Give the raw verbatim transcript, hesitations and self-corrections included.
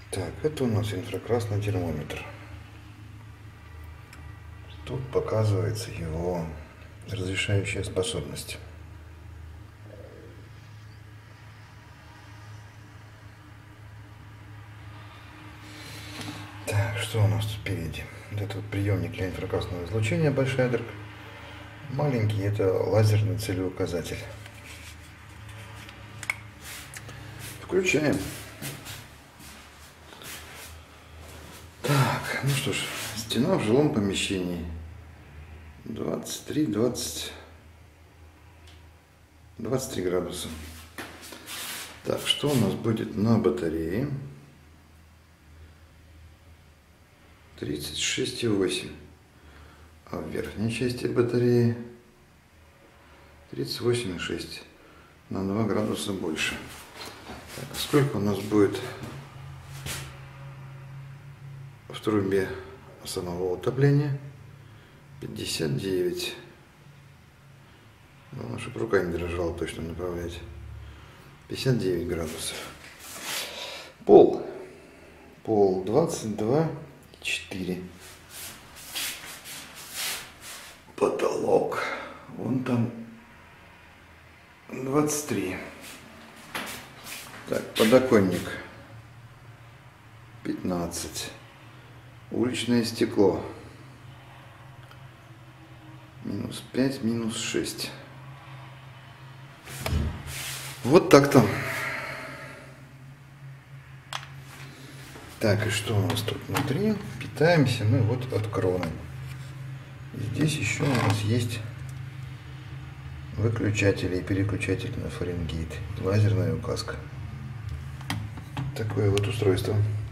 Так, это у нас инфракрасный термометр. Тут показывается его разрешающая способность. Так, что у нас тут впереди? Вот это вот приемник для инфракрасного излучения, большая дырка. Маленький — это лазерный целеуказатель. Включаем. Так, ну что ж, стена в жилом помещении. двадцать три, двадцать, двадцать три градуса. Так, что у нас будет на батарее? тридцать шесть и восемь. А в верхней части батареи тридцать восемь и шесть. На два градуса больше. Так, а сколько у нас будет в трубе самого утопления? пятьдесят девять. Главное, чтобы рука не дрожала точно направлять. пятьдесят девять градусов. Пол. Пол двадцать два и четыре. Потолок. Вон там двадцать три. Так, подоконник пятнадцать. Уличное стекло минус пять, минус шесть. Вот так-то. Так, и что у нас тут внутри? Питаемся мы вот от кроны. Здесь еще у нас есть выключатели и переключатель на Фаренгейт. Лазерная указка. Такое вот устройство.